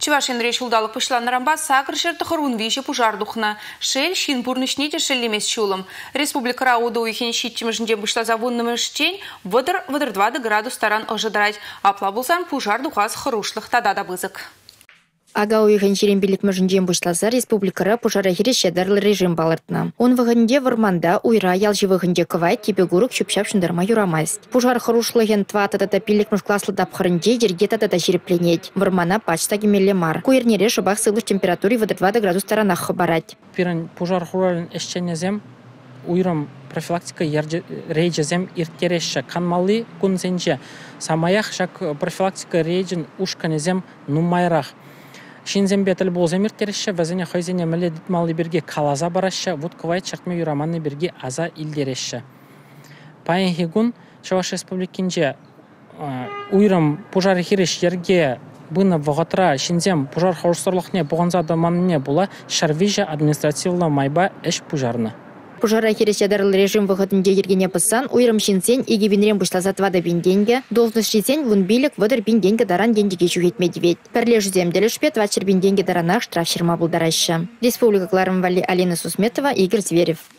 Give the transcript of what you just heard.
Чувашин решилдалық пышланырамба сакыр шерті құрун вейші пужардухна. Шел шин бурнышнете шеллемес шулым. Республика Рауду ихен щиттимыжнде бышла завунным штень выдыр 20 градус таран ожидрать. Апла булсан пужардухаз хырушлых тада да бызык. Ага уйхан черембелік мүжінден бұшласа республикара пожара херещедарлы режим балыртна. Он вғынде варманда уйра ялжы вғынде кывай кепегурuk шүпшап шындарма юрамайст. Пожар хырушлыген тватата пилік мүшкласлы дапхырынде жергетата шерепленет. Вармана пачта кемелле мар. Куернере шыбақ сылыш температуре 20 градус таранах хабарать. Пирен пожар хуралын эшченезем уйрам профилактика рейджезем иртереші канмалы күнсенже. Самаях шак профилактика рейджен ушканезем нумайрах. Шинзем бетел болзем иртереші, вазене хайзене меледит малы берге калаза барашы, вот кывай чартме юраманны берге аза илдереші. Пайын хигун Чуваш республикинже уйрам пожар хиреш ерге бына вғатра шинзем пожар хаусырлықне бұғанза адаманне була шарвижа административла майба эш пожарны. Пожара херещедарлы режим выходынде ергене пысан, уйрым шинсен иги винрем бұшлаза твада бинденге, должность шинсен вун билік вадыр бинденге даран дендеге жүгетмедвет. Пәрле жүземделі шпет вачыр бинденге даранах штраф шерма бұлдарашы. Республика Кларым Вали Алина Сусметова, Игорь Зверев.